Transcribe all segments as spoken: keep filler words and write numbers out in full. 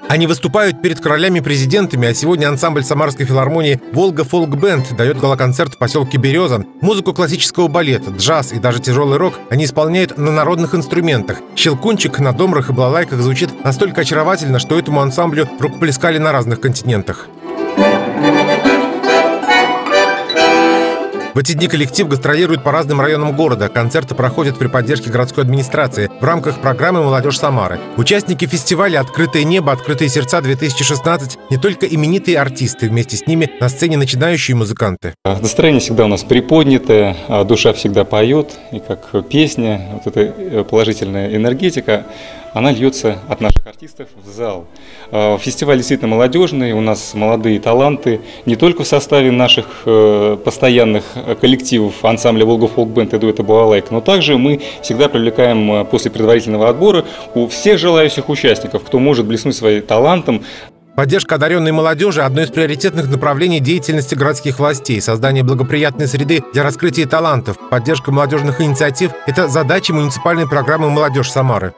Они выступают перед королями и президентами, а сегодня ансамбль Самарской филармонии «Волга Фолк Бенд» дает гала-концерт в поселке Береза. Музыку классического балета, джаз и даже тяжелый рок они исполняют на народных инструментах. Щелкунчик на домрах и балалайках звучит настолько очаровательно, что этому ансамблю рукоплескали на разных континентах. В эти дни коллектив гастролирует по разным районам города. Концерты проходят при поддержке городской администрации в рамках программы «Молодежь Самары». Участники фестиваля «Открытое небо. Открытые сердца-две тысячи шестнадцать» не только именитые артисты, вместе с ними на сцене начинающие музыканты. Настроение всегда у нас приподнятое, душа всегда поет, и как песня, вот эта положительная энергетика, она льется от наших артистов в зал. Фестиваль действительно молодежный, у нас молодые таланты, не только в составе наших постоянных коллективов ансамбля «Волга Фолк Бенд» и дуэта «Балалайка», но также мы всегда привлекаем после предварительного отбора у всех желающих участников, кто может блеснуть своим талантом. Поддержка одаренной молодежи – одно из приоритетных направлений деятельности городских властей. Создание благоприятной среды для раскрытия талантов, поддержка молодежных инициатив – это задача муниципальной программы «Молодежь Самары».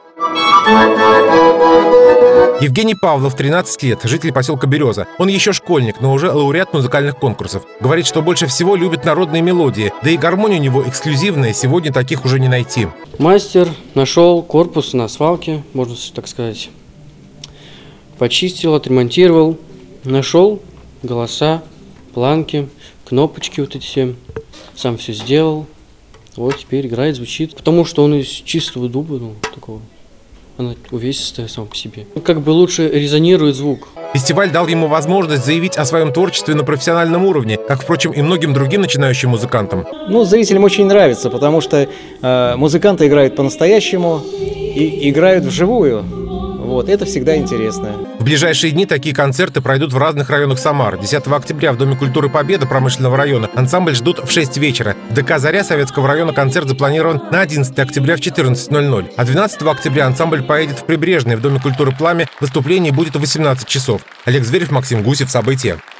Евгений Павлов, тринадцать лет, житель поселка Береза. Он еще школьник, но уже лауреат музыкальных конкурсов. Говорит, что больше всего любит народные мелодии. Да и гармония у него эксклюзивная, сегодня таких уже не найти. Мастер нашел корпус на свалке, можно так сказать. Почистил, отремонтировал, нашел голоса, планки, кнопочки вот эти все. Сам все сделал. Вот теперь играет, звучит. Потому что он из чистого дуба, ну, такого. Она увесистая сама по себе. Как бы лучше резонирует звук. Фестиваль дал ему возможность заявить о своем творчестве на профессиональном уровне, как, впрочем, и многим другим начинающим музыкантам. Ну, зрителям очень нравится, потому что э, музыканты играют по-настоящему и играют вживую. Вот, это всегда интересно. В ближайшие дни такие концерты пройдут в разных районах Самары. десятого октября в Доме культуры Победа промышленного района ансамбль ждут в шесть вечера. В ДК «Заря» Советского района концерт запланирован на одиннадцатое октября в четырнадцать ноль ноль. А двенадцатого октября ансамбль поедет в Прибрежный в Доме культуры «Пламя». Выступление будет в восемнадцать часов. Олег Зверев, Максим Гусев. События.